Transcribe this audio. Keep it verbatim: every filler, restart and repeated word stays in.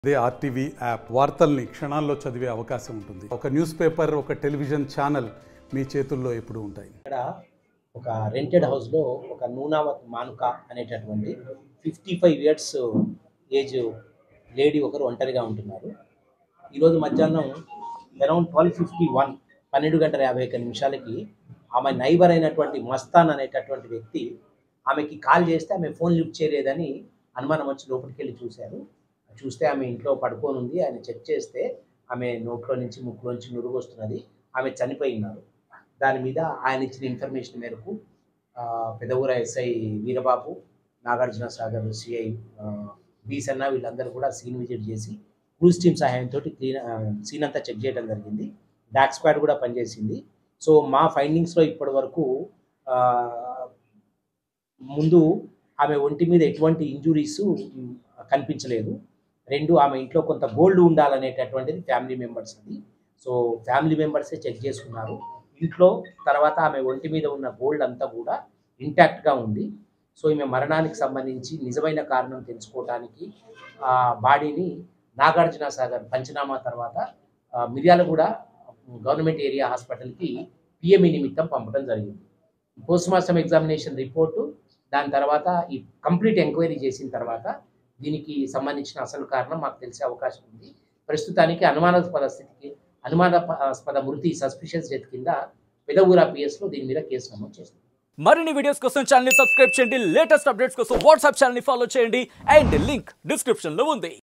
అదే RTV app వార్తల్ని క్షణాల్లో చదివే అవకాశం ఉంటుంది. ఒక న్యూస్ పేపర్, ఒక టెలివిజన్ ఛానల్ మీ చేతుల్లో ఎప్పుడు ఉంటాయి. ఇక్కడ ఒక రెంటెడ్ హౌస్లో ఒక నూనావత్ మానుక అనేటటువంటి fifty five years age lady ఒకరు ఒంటరిగా ఉంటున్నారు. ఈరోజు మధ్యాహ్నం అరౌండ్ ట్వెల్వ్ ఫిఫ్టీ వన్ పన్నెండు గంటల యాభై ఒక్క నిమిషాలకి ఆమె నైబర్ అయినటువంటి మస్తాన్ అనేటటువంటి వ్యక్తి ఆమెకి కాల్ చేస్తే ఆమె ఫోన్ లిఫ్ట్ చేయలేదని అనుమానం వచ్చి లోపలికి వెళ్ళి చూశారు. చూస్తే ఆమె ఇంట్లో పడుకొని ఉంది. ఆయన చెక్ చేస్తే ఆమె నోట్లో నుంచి ముక్కులోంచి నురుగు వస్తున్నది. ఆమె చనిపోయినారు. దాని మీద ఆయన ఇచ్చిన ఇన్ఫర్మేషన్ మేరకు Peddavura SI Veerababu, Nagarjuna Sagar CI B Sanna వీళ్ళందరూ కూడా సీన్ విజిట్ చేసి క్రూజ్ టీమ్ సహాయంతో క్లీన్ సీన్ అంతా చెక్ చేయడం జరిగింది. డాక్ స్క్వాడ్ కూడా పనిచేసింది. సో మా ఫైండింగ్స్లో ఇప్పటి వరకు ముందు ఆమె ఒంటి మీద ఎటువంటి ఇంజురీస్ కనిపించలేదు. రెండు, ఆమె ఇంట్లో కొంత గోల్డ్ ఉండాలనేటటువంటిది ఫ్యామిలీ మెంబర్స్ అది. సో ఫ్యామిలీ మెంబర్సే చెక్ చేసుకున్నారు ఇంట్లో. తర్వాత ఆమె ఒంటి మీద ఉన్న గోల్డ్ అంతా కూడా ఇంటాక్ట్గా ఉంది. సో ఈమె మరణానికి సంబంధించి నిజమైన కారణం తెలుసుకోవడానికి ఆ బాడీని నాగార్జున సాగర్ పంచనామా తర్వాత మిర్యాలగూడ గవర్నమెంట్ ఏరియా హాస్పిటల్కి పిఎంఈ నిమిత్తం పంపడం జరిగింది. పోస్ట్ మార్టం ఎగ్జామినేషన్ రిపోర్టు, దాని తర్వాత ఈ కంప్లీట్ ఎంక్వైరీ చేసిన తర్వాత దీనికి సంబంధించిన అసలు కారణం మాకు తెలిసే అవకాశం ఉంది. ప్రస్తుతానికి అనుమానాస్పద స్థితికి అనుమానాస్పద మృతి సస్పిషియస్ డెత్ కింద పెదవూర పిఎస్లో దీని మీద కేసు నమోదు చేస్తుంది. మరిన్ని వీడియోస్ కోసం ఛానల్ ని సబ్స్క్రైబ్ చేయండి. లేటెస్ట్ అప్డేట్స్ కోసం వాట్సాప్ ఛానల్ ని ఫాలో చేయండి. అండ్ లింక్ డిస్క్రిప్షన్ లో ఉంది.